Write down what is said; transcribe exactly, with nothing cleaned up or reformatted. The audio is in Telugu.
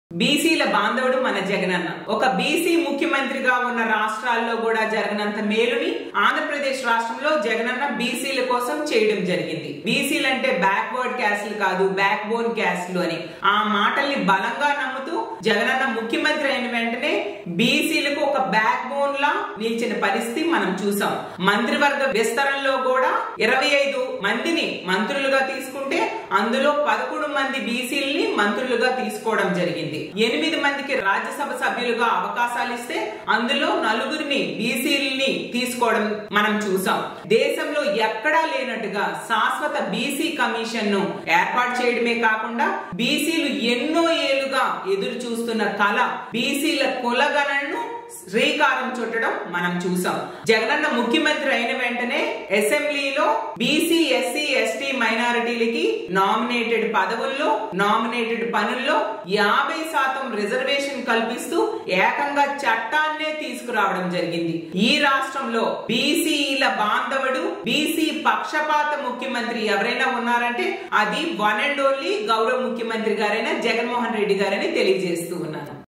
బీసీల బాంధవుడు మన జగనన్న. ఒక బీసీ ముఖ్యమంత్రిగా ఉన్న రాష్ట్రాల్లో కూడా జరగనంత మేలుని ఆంధ్రప్రదేశ్ రాష్ట్రంలో జగనన్న బీసీల కోసం చేయడం జరిగింది. బీసీలు అంటే బ్యాక్వర్డ్ క్యాస్ట్లు కాదు, బ్యాక్ బోన్ క్యాస్ట్లు అని ఆ మాటల్ని బలంగా నమ్ముతూ జగనన్న ముఖ్యమంత్రి అయిన వెంటనే బీసీలకు ఒక బ్యాక్ బోన్ లా నిలిచిన పరిస్థితి మనం చూసాం. మంత్రివర్గ విస్తరణలో కూడా ఇరవై ఐదు మందిని మంత్రులుగా తీసుకుంటే అందులో పదకొండు మంది బీసీలని మంత్రులుగా తీసుకోవడం జరిగింది. ఎనిమిది మందికి రాజ్యసభ సభ్యులుగా అవకాశాలు ఇస్తే అందులో నలుగురిని బీసీలని తీసుకోవడం మనం చూసాం. దేశంలో ఎక్కడా లేనట్టుగా శాశ్వత బీసీ కమిషన్ ను ఏర్పాటు చేయడమే కాకుండా బీసీలు ఎన్నో ఏళ్లుగా ఎదురు చూస్తున్న కళ బీసీల కులగణను శ్రీకారం చుట్టడం మనం చూసాం. జగనన్న ముఖ్యమంత్రి అయిన వెంటనే అసెంబ్లీలో బీసీ ఎస్సీ ఎస్టీ మైనారిటీలకి నామినేటెడ్ పదవుల్లో నామినేటెడ్ పనుల్లో యాభై శాతం రిజర్వేషన్ కల్పిస్తూ ఏకంగా చట్టాన్నే తీసుకురావడం జరిగింది. ఈ రాష్ట్రంలో బీసీల బాంధవుడు బీసీ పక్షపాత ముఖ్యమంత్రి ఎవరైనా ఉన్నారంటే అది వన్ అండ్ ఓన్లీ గౌరవ ముఖ్యమంత్రి గారైన జగన్మోహన్ రెడ్డి గారని తెలియజేస్తూ ఉన్నాను.